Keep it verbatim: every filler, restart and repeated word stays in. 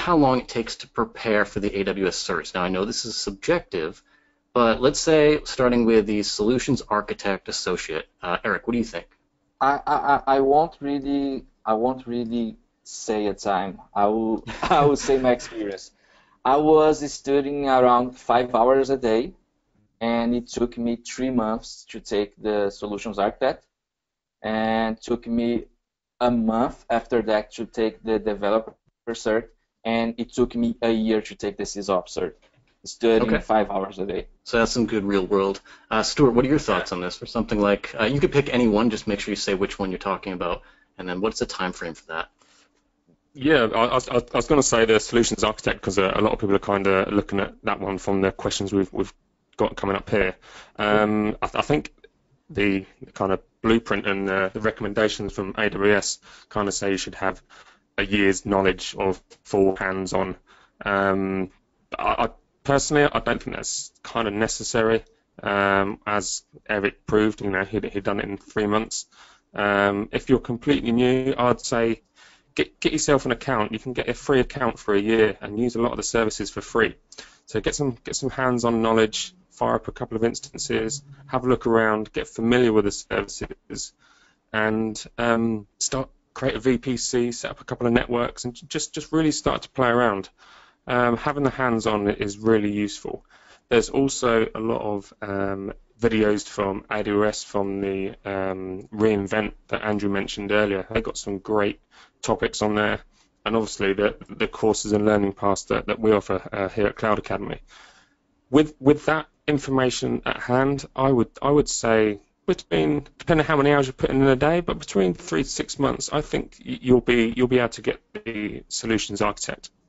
how long it takes to prepare for the A W S certs. Now, I know this is subjective, but let's say starting with the Solutions Architect Associate. Uh, Eric, what do you think? I, I, I won't really I won't really say a time. I will I will say my experience. I was studying around five hours a day, and it took me three months to take the Solutions Architect, and took me a month after that to take the Developer cert, and it took me a year to take the SysOps cert, studying Okay. five hours a day. So that's some good real world. Uh, Stuart, what are your thoughts on this? For something like, uh, you could pick any one, just make sure you say which one you're talking about, and then what's the time frame for that? Yeah, I, I, I was going to say the Solutions Architect because a, a lot of people are kind of looking at that one from the questions we've we've got coming up here. Um, I, I think the kind of blueprint and uh, the recommendations from A W S kind of say you should have a year's knowledge of full hands-on. Um, I, I personally, I don't think that's kind of necessary. Um, as Eric proved, you know, he'd, he'd done it in three months. Um, if you're completely new, I'd say get get yourself an account. You can get a free account for a year and use a lot of the services for free. So get some get some hands-on knowledge. Fire up a couple of instances, have a look around, get familiar with the services, and um, start create a V P C, set up a couple of networks, and just just really start to play around. Um, having the hands-on is really useful. There's also a lot of um, videos from A W S from the um, reInvent that Andrew mentioned earlier. They've got some great topics on there, and obviously the the courses and learning paths that, that we offer uh, here at Cloud Academy. With with that information at hand, I would I would say between, depending on how many hours you put in a day, but between three to six months, I think you'll be you'll be able to get the Solutions Architect.